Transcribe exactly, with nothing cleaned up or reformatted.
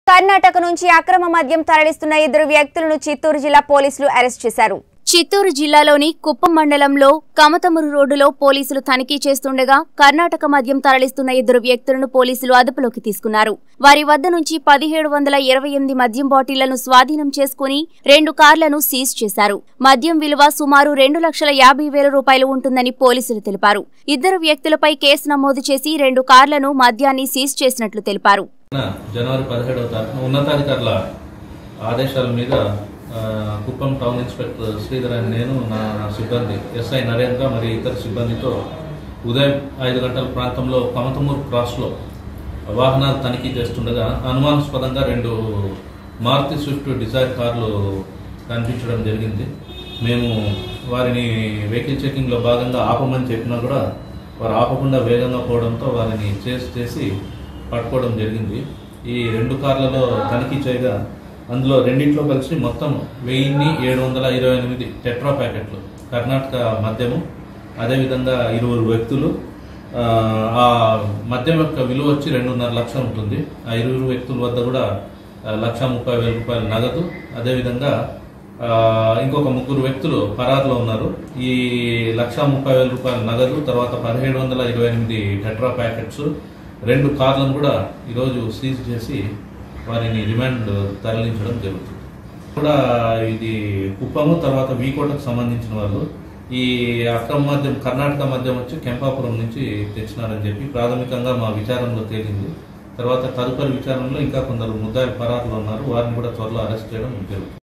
కర్ణాటక నుంచి అక్రమ మద్యం తరలిస్తున్న ఇద్దరు వ్యక్తులను చిత్తూరు జిల్లా పోలీసులు అరెస్ట్ చేశారు. చిత్తూరు జిల్లాలోని కుప్పం మండలంలో కమతమురు రోడ్డులో పోలీసులు తనిఖీ చేస్తుండగా కర్ణాటక మద్యం తరలిస్తున్న ఇద్దరు వ్యక్తులను పోలీసులు అదుపులోకి తీసుకున్నారు. వారి వద్ద నుంచి పదిహేడు వందల ఇరవై ఎనిమిది మద్యం బాటిళ్లను స్వాధీనం చేసుకుని రెండు కార్లను సీజ్ చేశారు. మద్యం విలువ సుమారు రెండు లక్షల యాభై వేల రూపాయలు ఉంటుందని పోలీసులు తెలిపారు. ఇద్దరు వ్యక్తులపై కేసు నమోదు చేసి రెండు కార్లను మద్యాన్ని సీజ్ చేసినట్లు తెలిపారు. జనవరి పదిహేడవ తారీఖున ఉన్నతాధికారుల ఆదేశాల మీద కుప్పం టౌన్ ఇన్స్పెక్టర్ శ్రీధర్ అని నేను నా సిబ్బంది ఎస్ఐ నరేంద్ర మరియు ఇతర సిబ్బందితో ఉదయం ఐదు గంటల ప్రాంతంలో కమతమూరు క్రాస్లో వాహనాలు తనిఖీ చేస్తుండగా అనుమానాస్పదంగా రెండు మారుతి స్విఫ్ట్ డిజైర్ కార్లు కనిపించడం జరిగింది. మేము వారిని వెహికల్ చెకింగ్లో భాగంగా ఆపమని చెప్పినా కూడా వారు ఆపకుండా వేగంగా పోవడంతో వారిని చేసి చేసి పట్టుకోవడం జరిగింది. ఈ రెండు కార్లలో తనిఖీ చేయగా అందులో రెండింటిలో కలిసి మొత్తం వెయ్యిన్ని ఏడు వందల ఇరవై ఎనిమిది టెట్రా ప్యాకెట్లు కర్ణాటక మద్యము, అదేవిధంగా ఇరువురు వ్యక్తులు. ఆ మద్యం యొక్క విలువ వచ్చి రెండున్నర లక్షలు ఉంటుంది. ఆ ఇరువురు వ్యక్తుల వద్ద కూడా లక్ష ముప్పై వేల రూపాయల నగదు, అదేవిధంగా ఇంకొక ముగ్గురు వ్యక్తులు పరారులో ఉన్నారు. ఈ లక్ష ముప్పై వేల రూపాయల నగదు, తర్వాత పదిహేడు వందల ఇరవై ఎనిమిది టెట్రా ప్యాకెట్స్, రెండు కార్లను కూడా ఈరోజు సీజ్ చేసి వారిని రిమాండ్ తరలించడం జరుగుతుంది. కూడా ఇది కుప్పము తర్వాత వీకోటకు సంబంధించిన వాళ్ళు ఈ అక్రమ మద్యం కర్ణాటక మద్యం వచ్చి కెంపాపురం నుంచి తెచ్చినారని చెప్పి ప్రాథమికంగా మా విచారణలో తేలింది. తర్వాత తదుపరి విచారణలో ఇంకా కొందరు ముద్దాయిలు పరారులో ఉన్నారు. వారిని కూడా త్వరలో అరెస్ట్ చేయడం జరుగుతుంది.